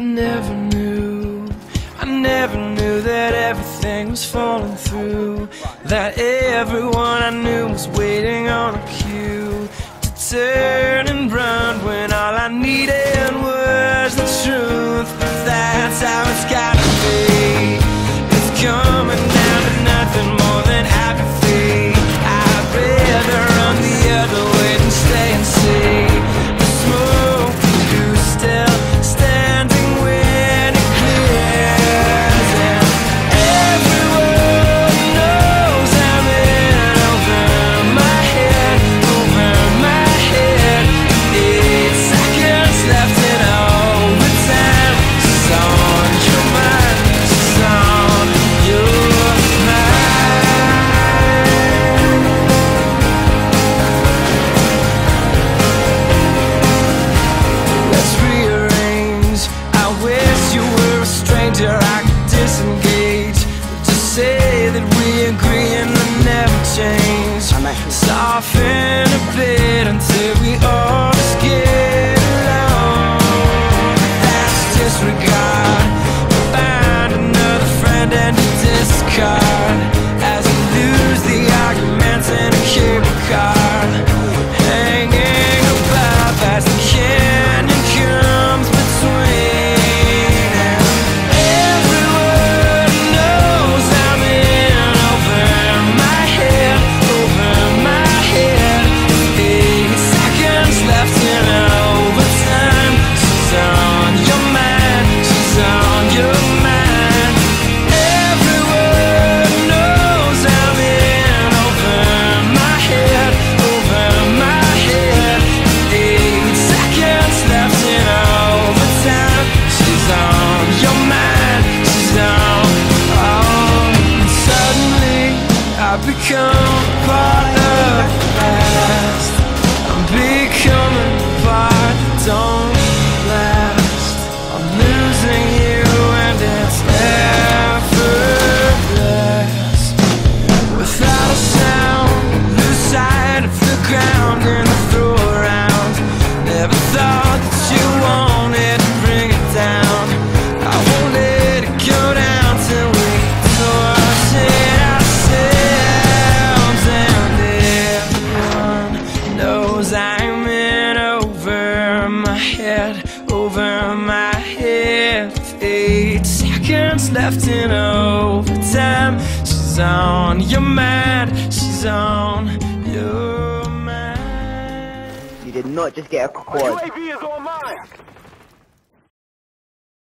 I never knew that everything was falling through, that everyone I knew was waiting on a cue to turn and run when all I needed was the truth. But that's how it's gotta be. It's coming down to nothing more than apathy. I'd rather run the other way than stay and see the smoke. Who's still standing when it clears? And everyone knows I'm in over my head, over my head. 8 seconds left in overtime. She's on your mind, she's on your I could disengage, just say that we agree and we'll never change. Soften a bit until we all just get along. That's disregard. Find another friend and discard as you lose the arguments in a cable car, hanging above as the canyon comes between. I've become part of the past. I'm becoming part that don't last. I'm losing you and it's effortless. Without a sound, lose sight of the ground and I throw around. Never thought that you wanted to bring it down. I won't let it go down till we toss it ourselves. I'm in over my head, over my head. 8 seconds left in overtime. She's on your mind, she's on your mind. You did not just get a quad. UAV is online.